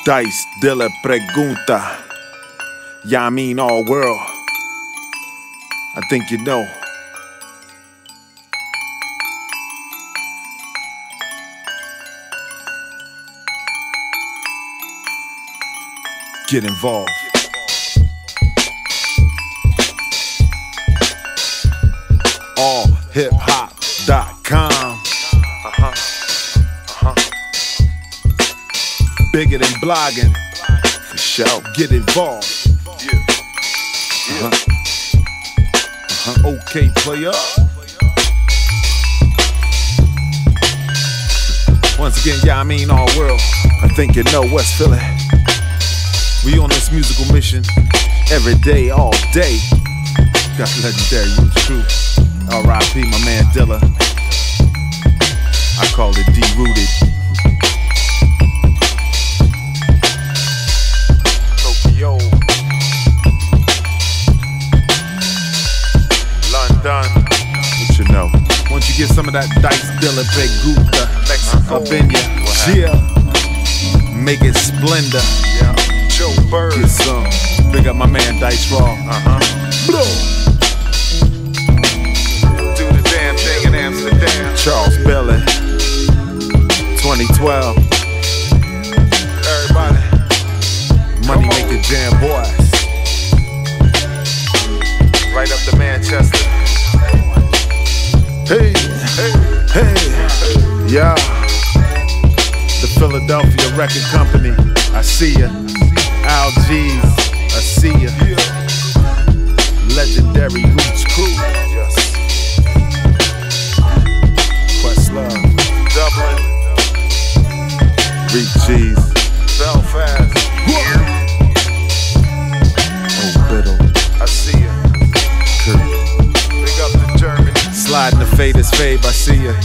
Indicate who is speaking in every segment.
Speaker 1: Dice de la pregunta. Yeah, I mean all world. I think you know. Get involved. Allhiphop.com. Bigger than blogging. For sure. Get involved. Okay, player. Once again, yeah, I mean all world. I think you know West Philly. We on this musical mission every day, all day. Got legendary roots true. R.I.P. my man Dilla. I call it D-rooted. Tokyo, London. What you know? Once you get some of that Dice Dilla Pregunta, Mexico, yeah, make it splendor. Yeah. Joe Bird. Get some. Big up my man Dice Raw. Blow. Do the damn thing in Amsterdam. Charles Belly. 2012. Everybody. Money Maker Jam Boys. Right up to Manchester. Hey, hey, hey. Yeah. The Philadelphia Record Company. I see ya. Al G's, I see ya. Legendary Roots Crew. Yes. Questlove. Dublin. Reap Cheese. Belfast. Oh, Biddle. I see ya. Big up to Germany. Sliding the fade is fave, I see ya.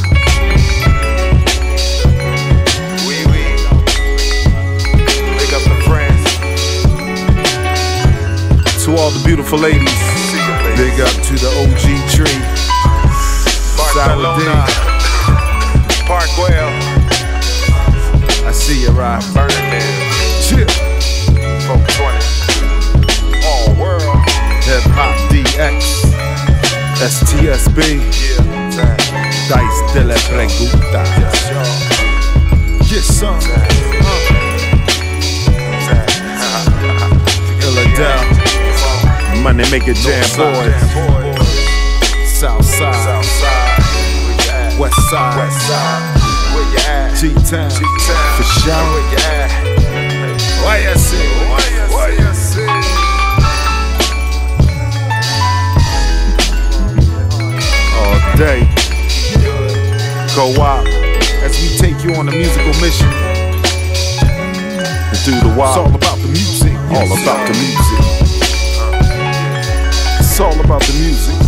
Speaker 1: To all the beautiful ladies, big up to the OG tree, Barcelona, Parkwell. I see you, right? Burning Man, chill. Folk 20, all world, Hip Hop DX, STSB, Dice de la Pregunta. Get some. Philadelphia. Money Maker Jam Boys. South side, West side, where you at? G-Town, for sure. Where you at? Why you see? Why you see? All day, co-op as we take you on a musical mission. And through the wild, it's all about the music. All about the music. It's all about the music.